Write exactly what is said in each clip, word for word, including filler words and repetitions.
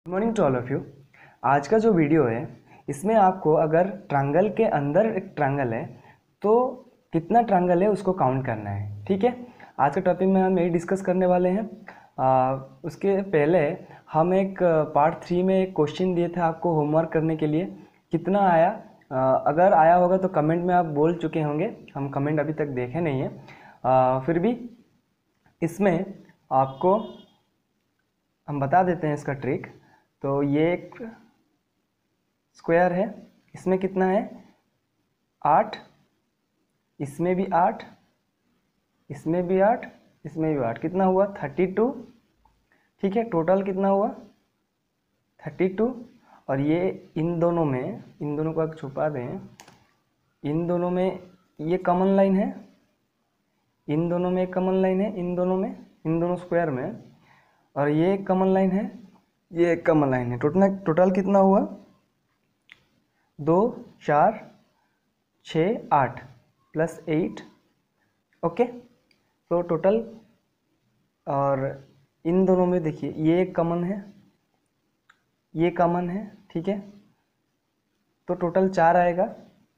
Good morning to all of you. आज का जो वीडियो है इसमें आपको अगर ट्रायंगल के अंदर एक ट्रायंगल है तो कितना ट्रायंगल है उसको काउंट करना है। ठीक है, आज के टॉपिक में हम यही डिस्कस करने वाले हैं। आ, उसके पहले हम एक पार्ट थ्री में एक क्वेश्चन दिए थे आपको होमवर्क करने के लिए, कितना आया? आ, अगर आया होगा तो कमेंट में आप बोल चुके होंगे, हम कमेंट अभी तक देखे नहीं है। आ, फिर भी इसमें आपको हम बता देते हैं इसका ट्रिक। तो ये एक स्क्वायर है, इसमें कितना है? आठ, इसमें भी आठ, इसमें भी आठ, इसमें भी आठ, कितना हुआ? Thirty two. ठीक है, टोटल कितना हुआ? Thirty two. और ये इन दोनों में, इन दोनों को अगर छुपा दें, इन दोनों में ये कॉमन लाइन है, इन दोनों में एक कॉमन लाइन है, इन दोनों में, इन दोनों स्क्वायर में, और ये एक कॉमन लाइन है, ये एक कॉमन लाइन है। टोटल टोटल कितना हुआ? दो, चार, छः, आठ प्लस एट। ओके, तो टोटल, और इन दोनों में देखिए ये एक कॉमन है, ये कॉमन है। ठीक है, तो टोटल चार आएगा,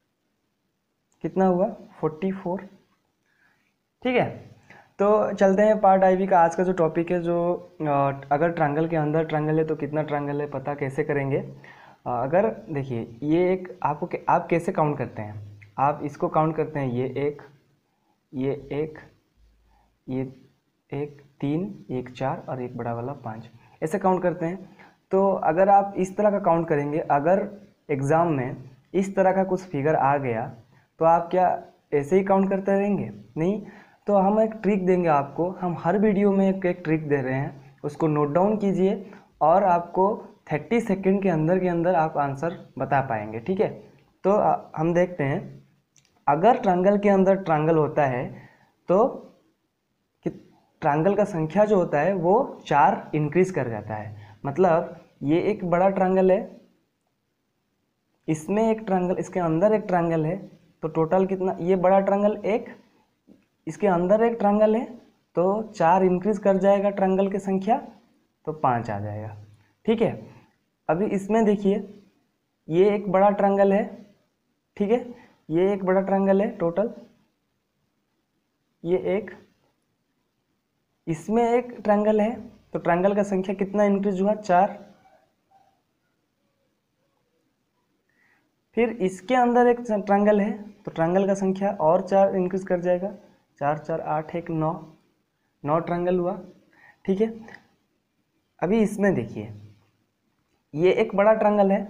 कितना हुआ? Forty four. ठीक है, तो चलते हैं पार्ट आई बी का। आज का जो टॉपिक है, जो अगर ट्रायंगल के अंदर ट्रायंगल है तो कितना ट्रायंगल है पता कैसे करेंगे। अगर देखिए ये एक, आपको आप कैसे काउंट करते हैं? आप इसको काउंट करते हैं, ये एक, ये एक, ये एक, तीन, एक चार, और एक बड़ा वाला पाँच, ऐसे काउंट करते हैं। तो अगर आप इस तरह का काउंट करेंगे, अगर एग्ज़ाम में इस तरह का कुछ फिगर आ गया तो आप क्या ऐसे ही काउंट करते रहेंगे? नहीं। तो हम एक ट्रिक देंगे आपको, हम हर वीडियो में एक एक ट्रिक दे रहे हैं, उसको नोट डाउन कीजिए और आपको थर्टी सेकेंड के अंदर के अंदर आप आंसर बता पाएंगे। ठीक है, तो हम देखते हैं, अगर ट्रायंगल के अंदर ट्रायंगल होता है तो ट्रायंगल का संख्या जो होता है वो चार इंक्रीज कर जाता है। मतलब ये एक बड़ा ट्रायंगल है, इसमें एक ट्रायंगल, इसके अंदर एक ट्रायंगल है, तो टोटल कितना? ये बड़ा ट्रायंगल एक, इसके अंदर एक ट्रायंगल है, तो चार इंक्रीज कर जाएगा ट्रायंगल की संख्या, तो पाँच आ जाएगा। ठीक है, अभी इसमें देखिए ये एक बड़ा ट्रायंगल है। ठीक है, ये एक बड़ा ट्रायंगल है टोटल, ये एक, इसमें एक ट्रायंगल है, तो ट्रायंगल का संख्या कितना इंक्रीज हुआ? चार। फिर इसके अंदर एक ट्रायंगल है, तो ट्रायंगल का संख्या और चार इंक्रीज कर जाएगा, चार चार आठ, एक नौ, नौ ट्रायंगल हुआ। ठीक है, अभी इसमें देखिए ये एक बड़ा ट्रायंगल है,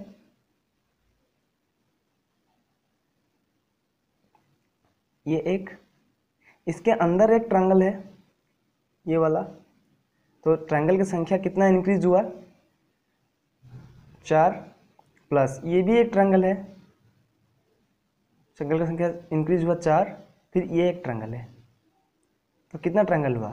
ये एक, इसके अंदर एक ट्रायंगल है, ये वाला, तो ट्रायंगल की संख्या कितना इंक्रीज हुआ? चार, प्लस ये भी एक ट्रायंगल है, ट्रायंगल की संख्या इंक्रीज हुआ चार, फिर ये एक ट्रायंगल है, तो कितना ट्रायंगल हुआ?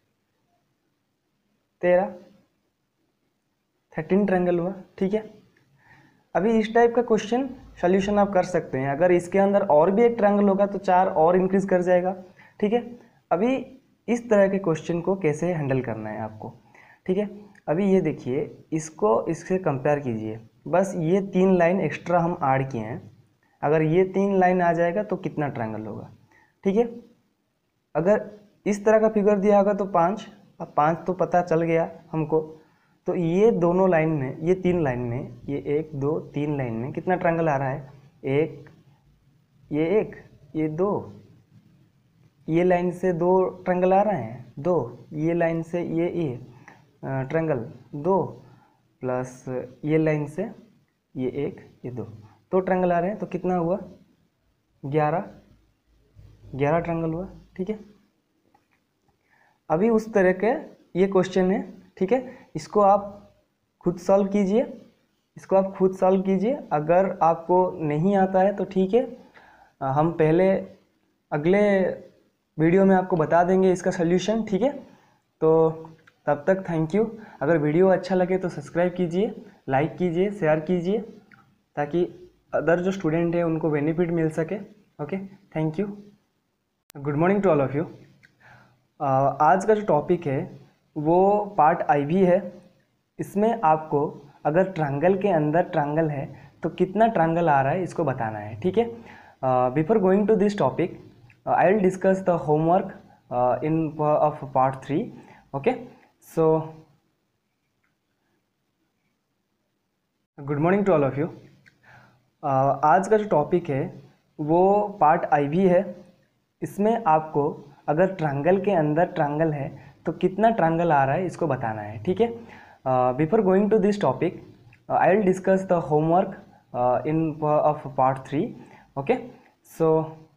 तेरह, थर्टीन ट्रायंगल हुआ। ठीक है, अभी इस टाइप का क्वेश्चन सॉल्यूशन आप कर सकते हैं। अगर इसके अंदर और भी एक ट्रायंगल होगा तो चार और इंक्रीज कर जाएगा। ठीक है, अभी इस तरह के क्वेश्चन को कैसे हैंडल करना है आपको। ठीक है, अभी ये देखिए, इसको इससे कंपेयर कीजिए, बस ये तीन लाइन एक्स्ट्रा हम ऐड किए हैं। अगर ये तीन लाइन आ जाएगा तो कितना ट्रायंगल होगा? ठीक है, अगर इस तरह का फिगर दिया होगा तो पाँच, अब पाँच तो पता चल गया हमको, तो ये दोनों लाइन में, ये तीन लाइन में, ये एक दो तीन लाइन में कितना ट्रायंगल आ रहा है? एक, ये एक, ये दो, ये लाइन से दो ट्रायंगल आ रहे हैं, दो, ये लाइन से ये ये ट्रायंगल दो, प्लस ये लाइन से ये एक, ये दो, दो ट्रायंगल आ रहे हैं, तो कितना हुआ? ग्यारह, ग्यारह ट्रायंगल हुआ। ठीक है, अभी उस तरह के ये क्वेश्चन है। ठीक है, इसको आप खुद सॉल्व कीजिए, इसको आप खुद सॉल्व कीजिए। अगर आपको नहीं आता है तो ठीक है, हम पहले अगले वीडियो में आपको बता देंगे इसका सॉल्यूशन। ठीक है, तो तब तक थैंक यू। अगर वीडियो अच्छा लगे तो सब्सक्राइब कीजिए, लाइक कीजिए, शेयर कीजिए, ताकि अदर जो स्टूडेंट है उनको बेनिफिट मिल सके। Okay, thank you. Good morning to all of you. आज का जो टॉपिक है वो पार्ट आई भी है। इसमें आपको अगर ट्रायंगल के अंदर ट्रायंगल है तो कितना ट्रायंगल आ रहा है इसको बताना है, ठीक है। Before going to this topic I will discuss the homework in of part three. Okay, so good morning to all of you. आज का जो टॉपिक है वो पार्ट आई भी है। इसमें आपको अगर ट्रायंगल के अंदर ट्रायंगल है तो कितना ट्रायंगल आ रहा है इसको बताना है, ठीक है। Before going to this topic I will discuss the homework in of part three. Okay, so